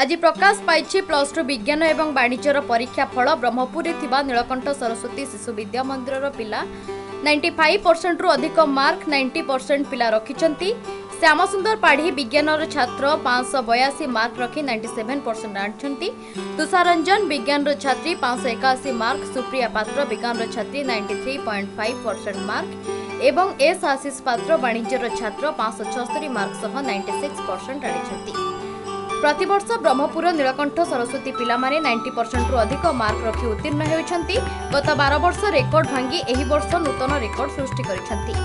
आज प्रकाश pi plus two विज्ञान एवं वाणिज्यर परीक्षा फल ब्रह्मपुर नीलकंठ सरस्वती शिशु विद्या मंदिर पिला 95% रु अधिक मार्क 90% पिला रखिंट। श्यामसुंदर पाढ़ी विज्ञान छात्र 582 मार्क रखी 97% आनी। तुषारंजन विज्ञान छात्री 581 मार्क, सुप्रिया पात्र विज्ञान छात्री 93.5% मार्क एवं एस आशीष पात्र वाणिज्यर छात्र 576 मार्क सह 96% आनी। प्रतिवर्ष ब्रह्मपुर नीलकंठ सरस्वती पिला माने 90% रु अधिक मार्क रखी उत्तीर्ण होती। गत 12 वर्ष रेकर्ड भांगी एही वर्ष नूतन रेकर्ड सृष्टि करिसेंती।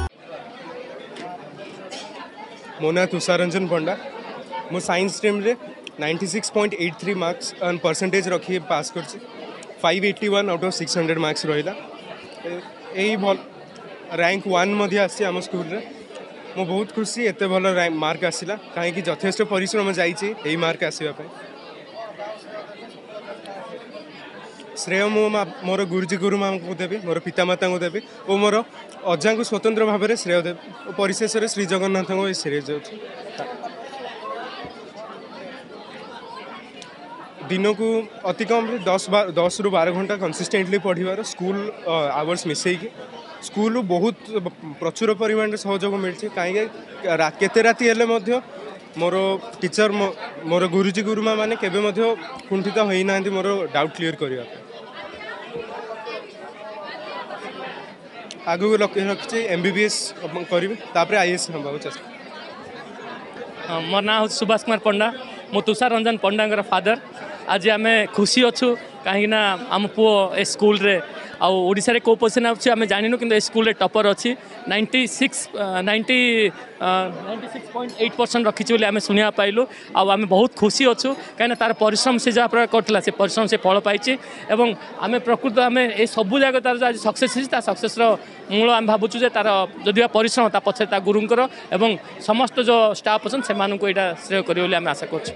मो ना तुषारंजन पंडा, मो साइंस स्ट्रीम रे 96.83 मार्क्स परसेंटेज रखी पास कर 581 आउट ऑफ 600 मार्क्स रहा। यही भल रैंक 1 मध्य आसी आम स्कूल रे। मो बहुत खुशी एत भल मार्क आसला कहीं यथेष्ट परिश्रम जाई मार्क आसवाई। श्रेय मोर गुरुजी गुरुमा को देवी, मोर पितामाता को देवी और मोर अजा को स्वतंत्र भाव में श्रेय देवी और परिशेष में श्री जगन्नाथ को श्रेय जाऊँ। दिन को अति कम 10 रु 12 घंटा कंसिस्टेंटली पढ़ार स्कूल आवर्स मिसेक स्कूल बहुत प्रचुर परिमाण सहयोग मिली। कहीं केते राति हेले मोर टीचर मोर गुरुजी गुरुमा माने केबे कुंठित होना मोर डाउट क्लीयर करने। आगू लक्ष्य रखी MBBS करी IAS हम चेष्टा। मोर ना सुभाष कुमार पंडा, मो तुषार रंजन पंडा फादर। आज आम खुशी अच्छु कहीं आम पुओ ए स्कूल रे ओडिशा रे को पोजिशन आछी आम जानू कि स्कूल रे टॉपर अच्छी 96.8% रखी आम शुणा पाइलु। आम बहुत खुशी अच्छु कहीं तार परिश्रम से जहाँ प्रकार करता से परिश्रम से फल पाई। एवं आम प्रकृत आम ये सबू जगह तार आज सक्सेस सक्सेस मूल आम भावुँ जे तार जदि परिश्रम ता पछे ता गुरुंकर एवं समस्त जो स्टाफ अच्छा से यहाँ श्रेय करें आम आशा कर।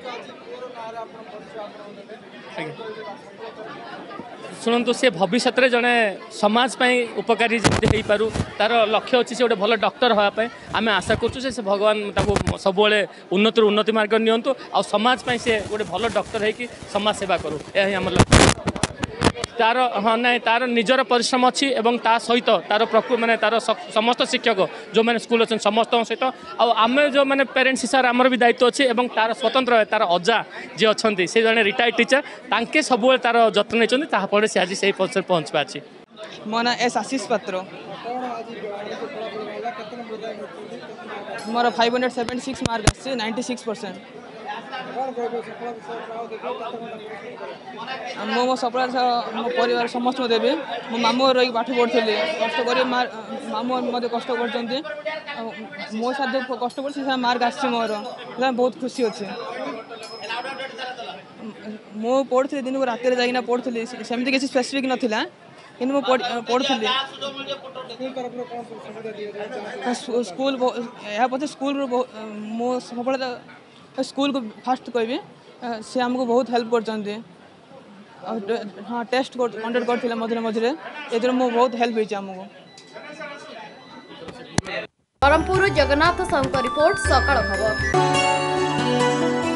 शुणु सी भविष्य में जड़े समाज उपकारी जमी पारू तार लक्ष्य अच्छी से गोटे भल डॉक्टर हाँपाई आम आशा करूँ से भगवान सब उन्नति मार्ग नियंतु आ समाज से गोटे भल डॉक्टर है कि समाज सेवा करूँ यही आम लक्ष्य। तार हाँ ना तार निजर परिश्रम अच्छी एवं ता सहित तार माने तार समस्त शिक्षक जो मैंने स्कूल अच्छे समस्त सहित आम जो मैंने पेरेन्ट्स हिसाब से आमर भी दायित्व अच्छे एवं तार स्वतंत्र तार अजा जी अच्छा से जड़े रिटायर्ड टीचर तांके सब तार जत्न नहीं फल से आज से पहुँच पार्टी। मो ना एस आशीष पात्र, मोर 576 मार्क आसी 96%। मो सफलता मो परिवार समस्त देवी। मो मामू रही पाठ पढ़ी कष्ट कर मामू मत कष्ट कर मो साथ कष्ट कर मार्क आसी मोर बहुत खुशी अच्छे। मो पढ़ी दिन को रात जाइना पढ़ी सेमती किसी स्पेसिफिक नाला कि पढ़ी स्कूल या पचे स्कूल मो सफलता स्कूल को फास्ट कहबी सी आमको बहुत हेल्प कर। हाँ टेस्ट कंडक्ट करते मझे मझे ये मो बहुत हेल्प होती आमको। ब्रह्मपुर जगन्नाथ साहू रिपोर्ट सकाळ खबर।